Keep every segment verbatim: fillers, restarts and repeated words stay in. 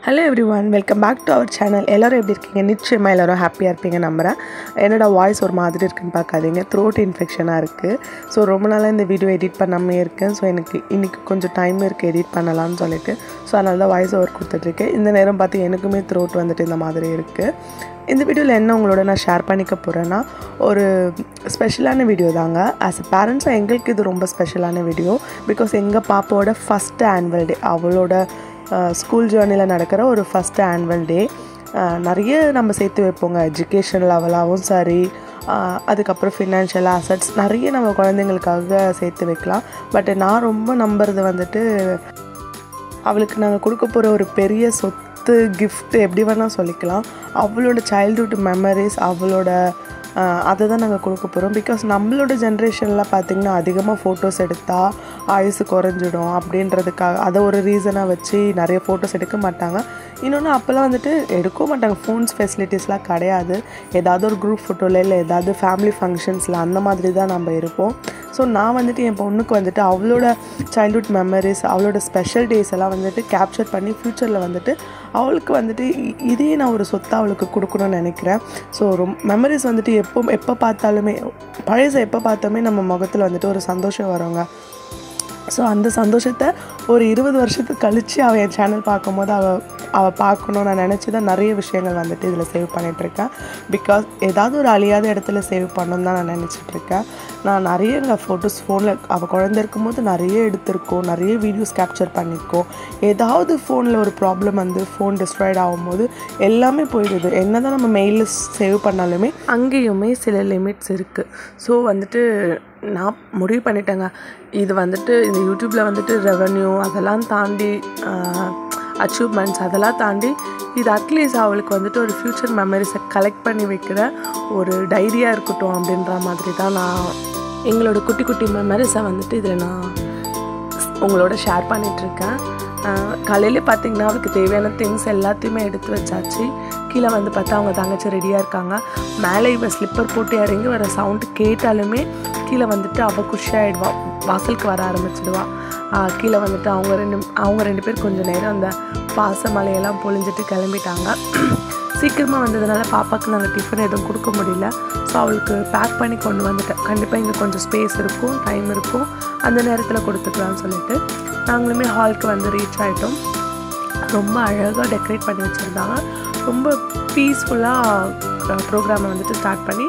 Hello everyone, welcome back to our channel. எல்லாரும் எப்படி இருக்கீங்க? நிச்சயமா எல்லாரும் ஹாப்பியாக இருப்பீங்க நம்புகிறேன். என்னோட வாய்ஸ் ஒரு மாதிரி இருக்குன்னு பார்க்காதீங்க, த்ரோட் இன்ஃபெக்ஷனாக இருக்குது. ஸோ ரொம்ப நாளாக இந்த வீடியோ எடிட் பண்ணாமே இருக்கேன். ஸோ எனக்கு இன்றைக்கி கொஞ்சம் டைம் இருக்குது எடிட் பண்ணலாம்னு சொல்லிட்டு, ஸோ அதனால தான் வாய்ஸ் ஓவர் கொடுத்துட்ருக்கேன். இந்த நேரம் பார்த்து எனக்குமே த்ரோட் வந்துட்டு இந்த மாதிரி இருக்குது. இந்த வீடியோவில் என்ன உங்களோட நான் ஷேர் பண்ணிக்க போகிறேன்னா, ஒரு ஸ்பெஷலான வீடியோ தாங்க. ஆஸ் அ பேரண்ட்ஸாக எங்களுக்கு இது ரொம்ப ஸ்பெஷலான வீடியோ. பிகாஸ் எங்கள் பாப்பாவோட ஃபஸ்ட்டு ஆனுவல் டே, அவளோட ஸ்கூல் ஜேர்னியில் நடக்கிற ஒரு ஃபஸ்ட்டு ஆனுவல் டே. நிறைய நம்ம சேர்த்து வைப்போங்க, எஜுகேஷன் லெவலாகவும் சரி, அதுக்கப்புறம் ஃபினான்ஷியல் அசட்ஸ் நிறைய நம்ம குழந்தைங்களுக்காக சேர்த்து வைக்கலாம். பட் நான் ரொம்ப நம்புறது வந்துட்டு, அவளுக்கு நாங்கள் கொடுக்க போகிற ஒரு பெரிய சொத்து, கிஃப்ட்டு எப்படி வேணால் சொல்லிக்கலாம், அவளோட சைல்ட்ஹுட் மெமரிஸ், அவளோட அதை தான் நாங்கள் கொடுக்க போகிறோம். பிகாஸ் நம்மளோட ஜென்ரேஷனில் பார்த்திங்கன்னா அதிகமாக ஃபோட்டோஸ் எடுத்தால் ஆயுசு குறைஞ்சிடும் அப்படின்றதுக்காக அதை ஒரு ரீசனாக வச்சு நிறைய ஃபோட்டோஸ் எடுக்க மாட்டாங்க. இன்னொன்று அப்போல்லாம் வந்துட்டு எடுக்க மாட்டாங்க, ஃபோன்ஸ் ஃபெசிலிட்டிஸ்லாம் கிடையாது. ஏதாவது ஒரு குரூப் ஃபோட்டோவில் இல்லை ஏதாவது ஃபேமிலி ஃபங்க்ஷன்ஸில் அந்த மாதிரி தான் நம்ம இருப்போம். ஸோ நான் வந்துட்டு என் பொண்ணுக்கு வந்துட்டு அவளோட சைல்ட்ஹுட் மெமரிஸ், அவளோட ஸ்பெஷல் டேஸ் எல்லாம் வந்துட்டு கேப்சர் பண்ணி ஃப்யூச்சரில் வந்துட்டு அவளுக்கு வந்துட்டு இதே நான் ஒரு சொத்தை அவளுக்கு கொடுக்கணும்னு நினைக்கிறேன். ஸோ ரொம்ப மெமரிஸ் வந்துட்டு எப்போ எப்போ பார்த்தாலுமே, பழசை எப்போ பார்த்தாலுமே நம்ம முகத்தில் வந்துட்டு ஒரு சந்தோஷம் வருங்க. ஸோ அந்த சந்தோஷத்தை ஒரு இருபது வருஷத்துக்கு கழித்து அவள் என் சேனல் பார்க்கும்போது அவள் அவள் பார்க்கணும் நான் நினச்சி தான் நிறைய விஷயங்கள் வந்துட்டு இதில் சேவ் பண்ணிகிட்ருக்கேன். பிகாஸ் ஏதாவது ஒரு அழியாத இடத்துல சேவ் பண்ணணுன்னு தான் நான் நினச்சிட்ருக்கேன். நான் நிறைய எங்கள் ஃபோட்டோஸ் ஃபோனில் அவள் குழந்தை இருக்கும்போது நிறைய எடுத்திருக்கோம், நிறைய வீடியோஸ் கேப்சர் பண்ணியிருக்கோம். ஏதாவது ஃபோனில் ஒரு ப்ராப்ளம் வந்து ஃபோன் டிஸ்ட்ராய்ட் ஆகும்போது எல்லாமே போயிடுது. என்ன தான் நம்ம மெயிலில் சேவ் பண்ணாலுமே அங்கேயுமே சில லிமிட்ஸ் இருக்குது. ஸோ வந்துட்டு நான் முடிவு பண்ணிட்டேங்க, இது வந்துட்டு இந்த யூடியூப்பில் வந்துட்டு ரெவன்யூ அதெல்லாம் தாண்டி, அச்சீவ்மெண்ட்ஸ் அதெல்லாம் தாண்டி, இது அட்லீஸ்ட் அவளுக்கு வந்துட்டு ஒரு ஃப்யூச்சர் மெமரிஸை கலெக்ட் பண்ணி வைக்கிற ஒரு டைரியாக இருக்கட்டும் அப்படின்ற மாதிரி தான் நான் எங்களோட குட்டி குட்டி மெமரிஸை வந்துட்டு இதில் நான் உங்களோட ஷேர் பண்ணிகிட்ருக்கேன். காலையிலே பார்த்திங்கன்னா அவளுக்கு தேவையான திங்ஸ் எல்லாத்தையுமே எடுத்து வச்சாச்சு. கீழே வந்து பார்த்தா அவங்க தங்கச்சி ரெடியாக இருக்காங்க. மேலே இவள் ஸ்லிப்பர் போட்டு இறங்கி வர சவுண்டு கேட்டாலுமே கீழே வந்துட்டு அவள் குஷியாகிடுவா, வாசலுக்கு வர ஆரம்பிச்சிடுவாள். கீழே வந்துட்டு அவங்க ரெண்டு அவங்க ரெண்டு பேர் கொஞ்சம் நேரம் அந்த பாச மலையெல்லாம் பொழிஞ்சிட்டு கிளம்பிட்டாங்க. சீக்கிரமாக வந்ததுனால பாப்பாவுக்கு நாங்கள் டிஃபன் எதுவும் கொடுக்க முடியல. ஸோ அவளுக்கு பேக் பண்ணி கொண்டு வந்துட்டேன். கண்டிப்பாக இங்கே கொஞ்சம் ஸ்பேஸ் இருக்கும், டைம் இருக்கும், அந்த நேரத்தில் கொடுத்துக்கலான்னு சொல்லிட்டு நாங்களுமே ஹாலுக்கு வந்து ரீச் ஆகிட்டோம். ரொம்ப அழகாக டெக்கரேட் பண்ணி வச்சுருந்தாங்க. ரொம்ப பீஸ்ஃபுல்லாக ப்ரோக்ராமை வந்துட்டு ஸ்டார்ட் பண்ணி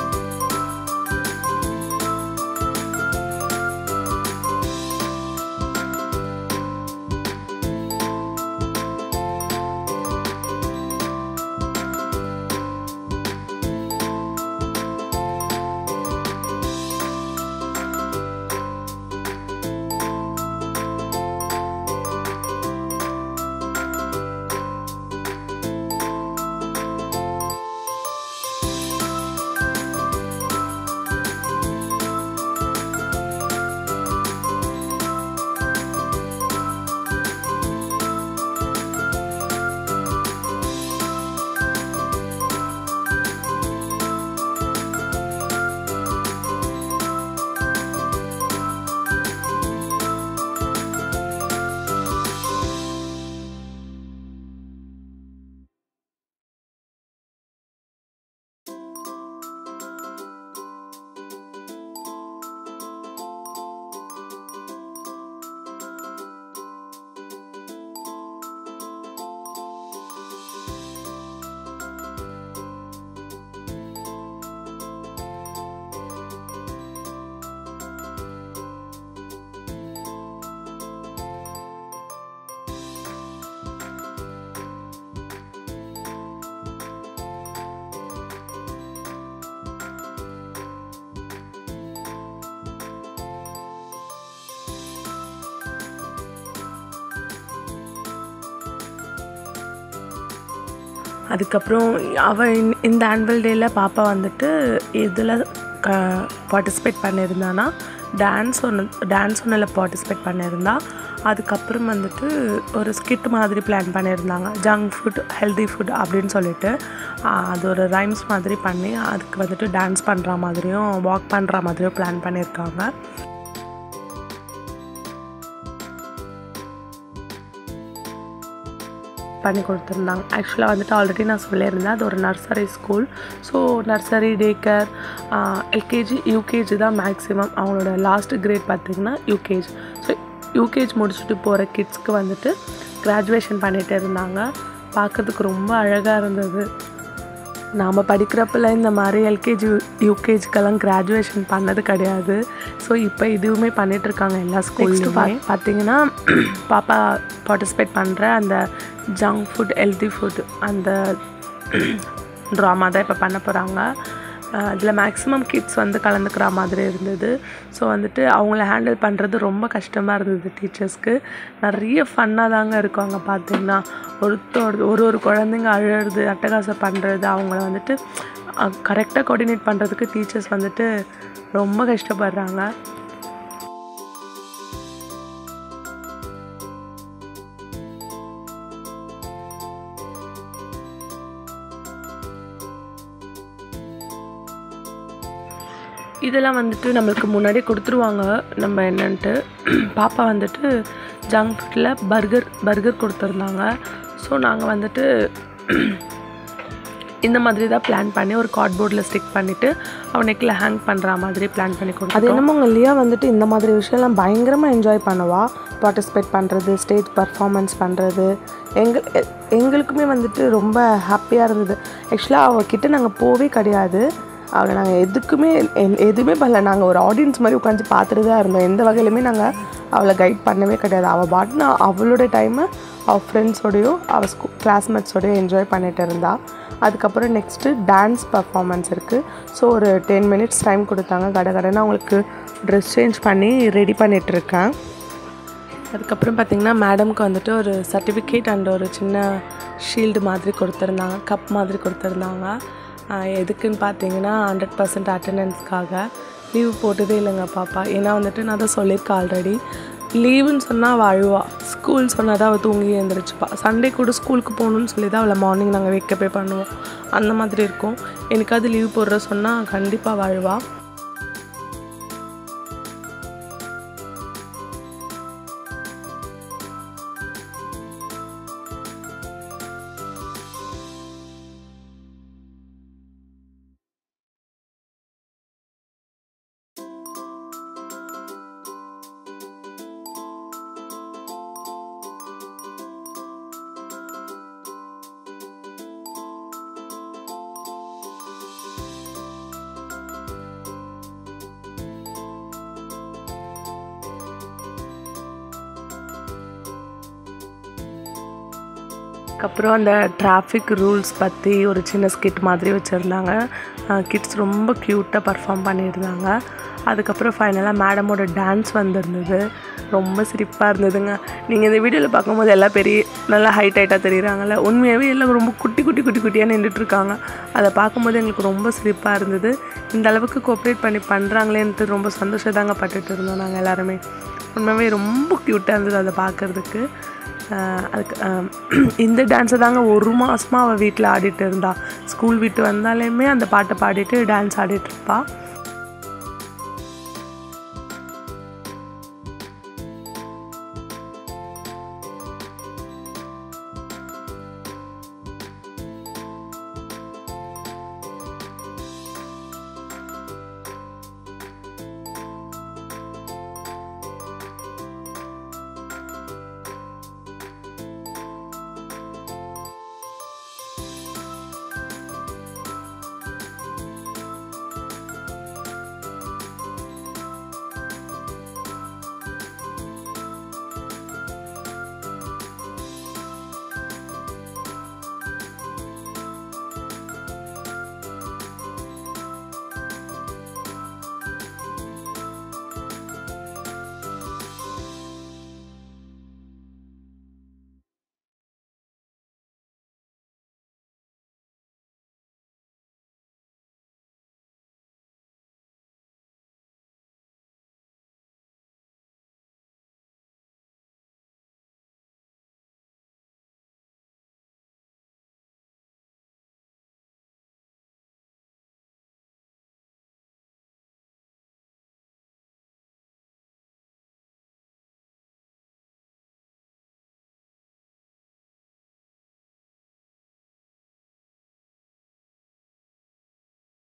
அதுக்கப்புறம் அவள் இந்த ஆனுவல் டேயில் பாப்பா வந்துட்டு இதில் க பார்ட்டிசிபேட் பண்ணியிருந்தானா, டான்ஸ் ஒன்று டான்ஸ் ஒன்றில் பார்ட்டிசிபேட் பண்ணியிருந்தா. அதுக்கப்புறம் வந்துட்டு ஒரு ஸ்கிட் மாதிரி பிளான் பண்ணியிருந்தாங்க, ஜங்க் ஃபுட் ஹெல்தி ஃபுட் அப்படின்னு சொல்லிட்டு. அது ஒரு ரைம்ஸ் மாதிரி பண்ணி அதுக்கு வந்துட்டு டான்ஸ் பண்ணுற மாதிரியும் வாக் பண்ணுற மாதிரியும் பிளான் பண்ணியிருக்காங்க. பண்ணி கொடுத்துருந்தாங்க. ஆக்சுவலாக வந்துட்டு ஆல்ரெடி நான் சொல்லியிருந்தேன் அது ஒரு nursery school. So nursery, day care, LKG, UKG தான் மேக்ஸிமம். அவங்களோட லாஸ்ட் கிரேட் பார்த்திங்கன்னா யூகேஜி. ஸோ யூகேஜி முடிச்சுட்டு போகிற கிட்ஸ்க்கு வந்துட்டு கிராஜுவேஷன் பண்ணிகிட்டு இருந்தாங்க. பார்க்குறதுக்கு ரொம்ப அழகாக இருந்தது. நாம் படிக்கிறப்பல இந்த மாதிரி எல்கேஜி, யூகேஜிக்கெல்லாம் கிராஜுவேஷன் பண்ணது கிடையாது. ஸோ இப்போ இதுவுமே பண்ணிகிட்ருக்காங்க எல்லா ஸ்கூல்லையுமே. பார்த்திங்கன்னா பாப்பா பார்ட்டிசிபேட் பண்ணுற அந்த ஜங்க் ஃபுட், ஹெல்த்தி ஃபுட் அந்த ட்ராமா தான் இப்போ பண்ண போகிறாங்க. அதில் மேக்ஸிமம் கிட்ஸ் வந்து கலந்துக்கிற மாதிரி இருந்தது. ஸோ வந்துட்டு அவங்கள ஹேண்டில் பண்ணுறது ரொம்ப கஷ்டமாக இருந்தது டீச்சர்ஸ்க்கு. நிறைய ஃபன்னாக தாங்க இருக்கும் அங்கே பார்த்திங்கன்னா. ஒருத்தர் ஒரு ஒரு குழந்தைங்க அழுறது, அட்டகாசம் பண்ணுறது, அவங்கள வந்துட்டு கரெக்டாக கோஆர்டினேட் பண்ணுறதுக்கு டீச்சர்ஸ் வந்துட்டு ரொம்ப கஷ்டப்படுறாங்க. இதெல்லாம் வந்துட்டு நம்மளுக்கு முன்னாடி கொடுத்துருவாங்க நம்ம என்னன்ட்டு. பாப்பா வந்துட்டு ஜங்க் ஃபுட்டில் பர்கர் பர்கர் கொடுத்துருந்தாங்க. ஸோ நாங்கள் வந்துட்டு இந்த மாதிரி தான் பிளான் பண்ணி ஒரு கார்ட்போர்டில் ஸ்டிக் பண்ணிவிட்டு அவன் நெக்கில் ஹேங் பண்ணுற மாதிரி பிளான் பண்ணி கொடுத்தோம். அது என்னமோ உங்கள் லியா வந்துட்டு இந்த மாதிரி விஷயம்லாம் பயங்கரமாக என்ஜாய் பண்ணுவா. பார்ட்டிசிபேட் பண்ணுறது, ஸ்டேஜ் பர்ஃபார்மன்ஸ் பண்ணுறது எங்கள் எங்களுக்குமே வந்துட்டு ரொம்ப ஹாப்பியாக இருந்தது. ஆக்சுவலாக அவகிட்ட நாங்கள் போவே கிடையாது. அவளை நாங்கள் எதுக்குமே எதுவுமே பண்ணல. நாங்கள் ஒரு ஆடியன்ஸ் மாதிரி உட்காந்து பார்த்துட்டு தான் இருந்தோம். எந்த வகையிலுமே நாங்கள் அவளை கைட் பண்ணவே கிடையாது. அவள் பாட்டுனா அவளோட டைமை அவள் ஃப்ரெண்ட்ஸோடையும் அவள் ஸ்கூ கிளாஸ்மேட்ஸோடையும் என்ஜாய் பண்ணிகிட்டு இருந்தாள். அதுக்கப்புறம் நெக்ஸ்ட்டு டான்ஸ் பர்ஃபார்மன்ஸ் இருக்குது. ஸோ ஒரு டென் மினிட்ஸ் டைம் கொடுத்தாங்க. கடை கடைன்னு அவங்களுக்கு ட்ரெஸ் சேஞ்ச் பண்ணி ரெடி பண்ணிகிட்ருக்கேன். அதுக்கப்புறம் பார்த்திங்கன்னா மேடம்க்கு வந்துட்டு ஒரு சர்டிஃபிகேட் அண்ட் ஒரு சின்ன ஷீல்டு மாதிரி கொடுத்துருந்தாங்க, கப் மாதிரி கொடுத்துருந்தாங்க. எதுக்குன்னு பார்த்தீங்கன்னா ஹண்ட்ரட் பர்சன்ட் அட்டண்டன்ஸ்க்காக. லீவ் போட்டதே இல்லைங்க பாப்பா. ஏன்னா வந்துட்டு நான் தான் சொல்லியிருக்கேன் ஆல்ரெடி, லீவுன்னு சொன்னால் அவள் அழுவா, ஸ்கூல் சொன்னால் தான் அவள் தூங்கி எழுந்திரிச்சுப்பா. சண்டே கூட ஸ்கூலுக்கு போகணுன்னு சொல்லி தான் அவளை மார்னிங் நாங்கள் வெக்கப்பே பண்ணுவோம். அந்த மாதிரி இருக்கும். எனக்காவது லீவ் போடுற சொன்னால் கண்டிப்பாக அவள் அழுவா. அதுக்கப்புறம் அந்த டிராஃபிக் ரூல்ஸ் பற்றி ஒரு சின்ன ஸ்கிட் மாதிரி வச்சுருந்தாங்க. கிட்ஸ் ரொம்ப க்யூட்டாக பர்ஃபார்ம் பண்ணியிருந்தாங்க. அதுக்கப்புறம் ஃபைனலாக மேடமோட டான்ஸ் வந்திருந்தது. ரொம்ப சிரிப்பாக இருந்ததுங்க. நீங்கள் இந்த வீடியோவில் பார்க்கும்போது எல்லாம் பெரிய நல்லா ஹைட் ஹைட்டாக தெரியுறாங்கல்ல, உண்மையாகவே எல்லாம் ரொம்ப குட்டி குட்டி குட்டி குட்டியாக நின்றுட்டுருக்காங்க. அதை பார்க்கும்போது எங்களுக்கு ரொம்ப சிரிப்பாக இருந்தது. இந்த அளவுக்கு கோஆப்ரேட் பண்ணி பண்ணுறாங்களேன்ட்டு ரொம்ப சந்தோஷம் தாங்க பட்டுட்டு இருந்தோம் நாங்கள் எல்லாருமே. உண்மையாகவே ரொம்ப க்யூட்டாக இருந்தது அதை பார்க்குறதுக்கு. அதுக்கு இந்த டான்ஸை தாங்க ஒரு மாதமாக அவள் வீட்டில் ஆடிட்டு இருந்தா. ஸ்கூல் விட்டு வந்தாலுமே அந்த பாட்டை பாடிட்டு டான்ஸ் ஆடிட்டுருப்பா.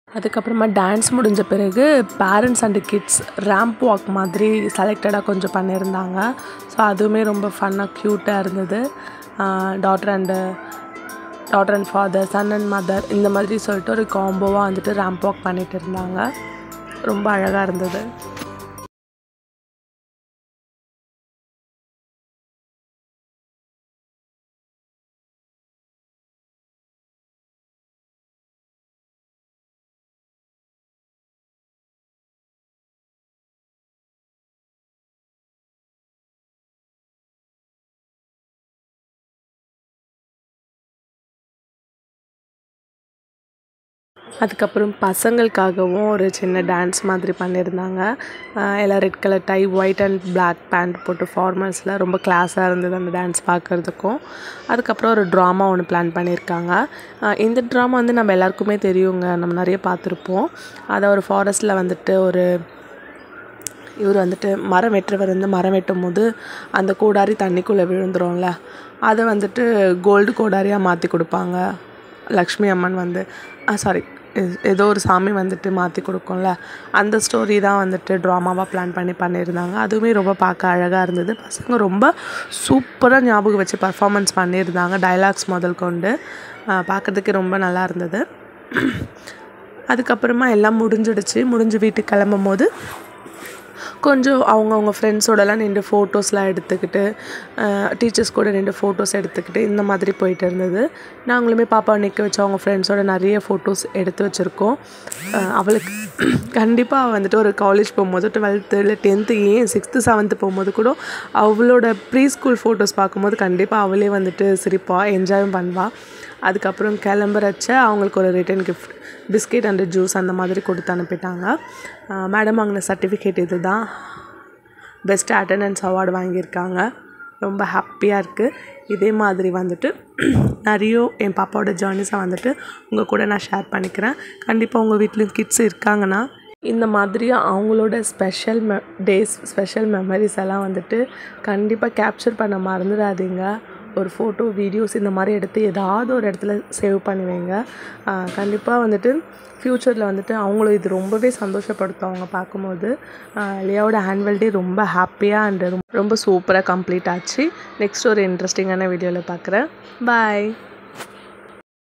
அதுக்கப்புறமா டான்ஸ் முடிஞ்ச பிறகு parents and kids ramp walk மாதிரி செலக்டடாக கொஞ்சம் பண்ணியிருந்தாங்க. ஸோ அதுவுமே ரொம்ப ஃபன்னாக க்யூட்டாக இருந்தது. Daughter and daughter and father, son and mother இந்த மாதிரி சொல்லிட்டு ஒரு காம்போவாக வந்துட்டு ரேம்ப் வாக் பண்ணிகிட்டு இருந்தாங்க. ரொம்ப அழகாக இருந்தது. அதுக்கப்புறம் பசங்களுக்காகவும் ஒரு சின்ன டான்ஸ் மாதிரி பண்ணியிருந்தாங்க. எல்லாம் red colour tie, white and black pant போட்டு ஃபார்மல்ஸில் ரொம்ப கிளாஸாக இருந்தது அந்த டான்ஸ் பார்க்குறதுக்கும். அதுக்கப்புறம் ஒரு ட்ராமா ஒன்று பிளான் பண்ணியிருக்காங்க. இந்த ட்ராமா வந்து நம்ம எல்லாருக்குமே தெரியுங்க, நம்ம நிறைய பார்த்துருப்போம். அதை ஒரு ஃபாரஸ்ட்டில் வந்துட்டு ஒரு இவர் வந்துட்டு மரம் வெட்டுறவர் வந்து மரம் வெட்டும் போது அந்த கோடாரி தண்ணிக்குள்ளே விழுந்துரும்ல, அதை வந்துட்டு கோல்டு கோடாரியாக மாற்றி கொடுப்பாங்க. லக்ஷ்மி அம்மன் வந்து சாரி ஏதோ ஒரு சாமி வந்துட்டு மாற்றி கொடுக்கும்ல, அந்த ஸ்டோரி தான் வந்துட்டு ட்ராமாவாக பிளான் பண்ணி பண்ணியிருந்தாங்க. அதுவுமே ரொம்ப பார்க்க அழகாக இருந்தது. பசங்க ரொம்ப சூப்பராக ஞாபகம் வச்சு பர்ஃபார்மன்ஸ் பண்ணியிருந்தாங்க. டைலாக்ஸ் முதல் கொண்டு பார்க்குறதுக்கு ரொம்ப நல்லா இருந்தது. அதுக்கப்புறமா எல்லாம் முடிஞ்சிடுச்சு. முடிஞ்சு வீட்டுக்கு கிளம்பும் போது கொஞ்சம் அவங்கவுங்க ஃப்ரெண்ட்ஸோடலாம் நின்று ஃபோட்டோஸ்லாம் எடுத்துக்கிட்டு, டீச்சர்ஸ் கூட நின்று ஃபோட்டோஸ் எடுத்துக்கிட்டு இந்த மாதிரி போயிட்டு இருந்தது. நாங்களுமே பாப்பாவை நிற்க வச்சு அவங்க ஃப்ரெண்ட்ஸோட நிறைய ஃபோட்டோஸ் எடுத்து வச்சுருக்கோம். அவளுக்கு கண்டிப்பாக வந்துட்டு ஒரு காலேஜ் போகும்போது, டுவெல்த்து இல்லை டென்த்து, ஏன் சிக்ஸ்த்து செவன்த்து போகும்போது கூட அவளோட ப்ரீ ஸ்கூல் ஃபோட்டோஸ் பார்க்கும்போது கண்டிப்பாக அவளே வந்துட்டு சிரிப்பாக என்ஜாயும் பண்ணுவாள். அதுக்கப்புறம் கிளம்புறச்ச அவங்களுக்கு ஒரு return gift biscuit and juice அந்த மாதிரி கொடுத்து அனுப்பிட்டாங்க. மேடம் வாங்கின சர்டிஃபிகேட் இது தான். பெஸ்ட் அட்டண்டன்ஸ் அவார்டு வாங்கியிருக்காங்க. ரொம்ப ஹாப்பியாக இருக்குது. இதே மாதிரி வந்துட்டு நிறைய என் பாப்பாவோட ஜேர்னிஸை வந்துட்டு உங்கள் கூட நான் ஷேர் பண்ணிக்கிறேன். கண்டிப்பாக உங்கள் வீட்லேயும் கிட்ஸ் இருக்காங்கன்னா இந்த மாதிரி அவங்களோட ஸ்பெஷல் மெ டேஸ் ஸ்பெஷல் மெமரிஸ் எல்லாம் வந்துட்டு கண்டிப்பாக கேப்சர் பண்ண மறந்துடாதீங்க. ஒரு ஃபோட்டோ, வீடியோஸ் இந்த மாதிரி எடுத்து ஏதாவது ஒரு இடத்துல சேவ் பண்ணி வைங்க. கண்டிப்பாக வந்துட்டு ஃப்யூச்சரில் வந்துட்டு அவங்களும் இது ரொம்பவே சந்தோஷப்படுத்தும் அவங்க பார்க்கும்போது. லியாவோட ஆனுவல் டே ரொம்ப ஹாப்பியாக அண்ட் ரொம்ப சூப்பராக கம்ப்ளீட் ஆச்சு. நெக்ஸ்ட் ஒரு இன்ட்ரெஸ்டிங்கான வீடியோவில் பார்க்குறேன். பாய்.